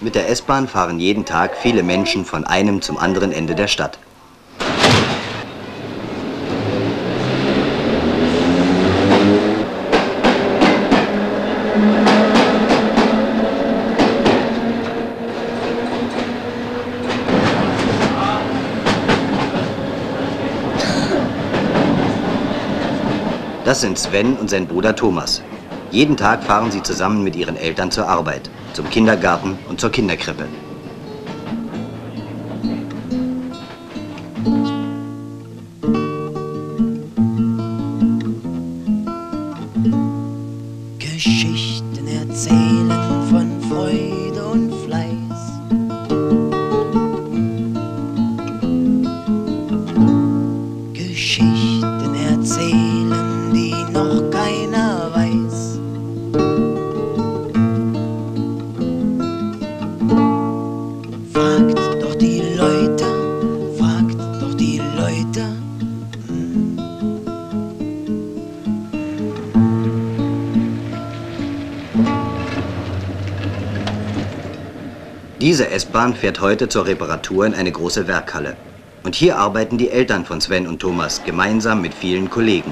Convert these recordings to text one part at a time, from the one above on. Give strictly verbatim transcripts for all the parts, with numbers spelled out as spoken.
Mit der S-Bahn fahren jeden Tag viele Menschen von einem zum anderen Ende der Stadt. Das sind Sven und sein Bruder Thomas. Jeden Tag fahren sie zusammen mit ihren Eltern zur Arbeit, zum Kindergarten und zur Kinderkrippe. Geschichten erzählen von Freude und Fleiß. Geschichten erzählen, die noch keiner weiß. Fragt doch die Leute, fragt doch die Leute. Hm. Diese S-Bahn fährt heute zur Reparatur in eine große Werkhalle. Und hier arbeiten die Eltern von Sven und Thomas gemeinsam mit vielen Kollegen.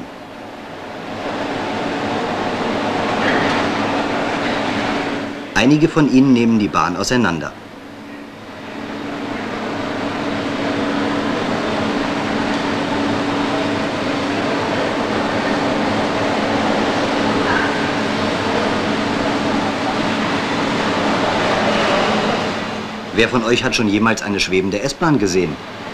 Einige von ihnen nehmen die Bahn auseinander. Wer von euch hat schon jemals eine schwebende S-Bahn gesehen?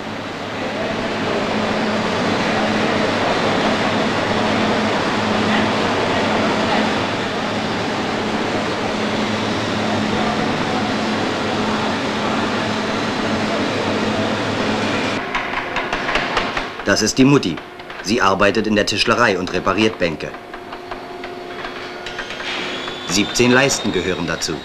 Das ist die Mutti. Sie arbeitet in der Tischlerei und repariert Bänke. siebzehn Leisten gehören dazu.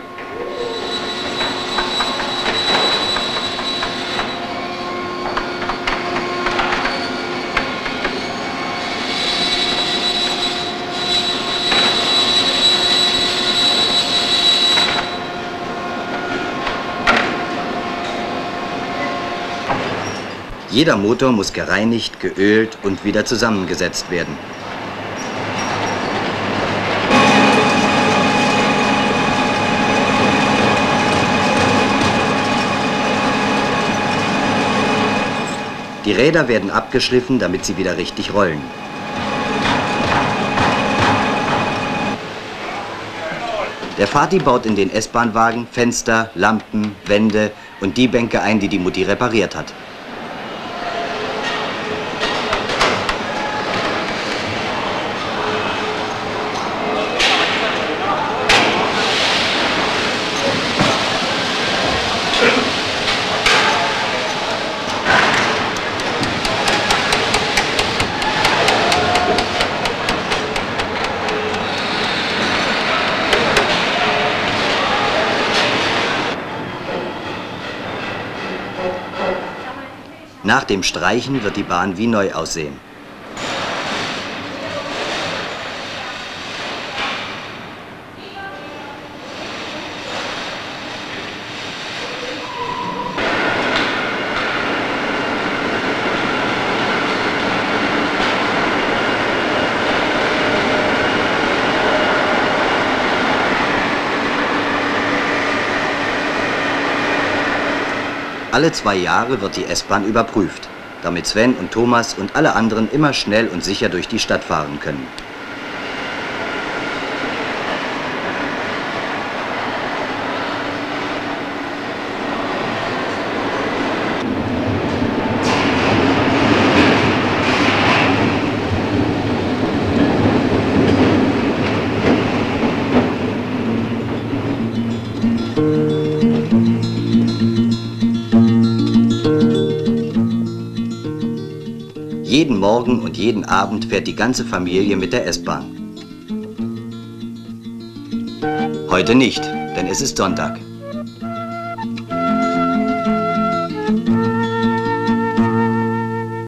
Jeder Motor muss gereinigt, geölt und wieder zusammengesetzt werden. Die Räder werden abgeschliffen, damit sie wieder richtig rollen. Der Vati baut in den S-Bahn-Wagen Fenster, Lampen, Wände und die Bänke ein, die die Mutti repariert hat. Nach dem Streichen wird die Bahn wie neu aussehen. Alle zwei Jahre wird die S-Bahn überprüft, damit Sven und Thomas und alle anderen immer schnell und sicher durch die Stadt fahren können. Jeden Morgen und jeden Abend fährt die ganze Familie mit der S-Bahn. Heute nicht, denn es ist Sonntag.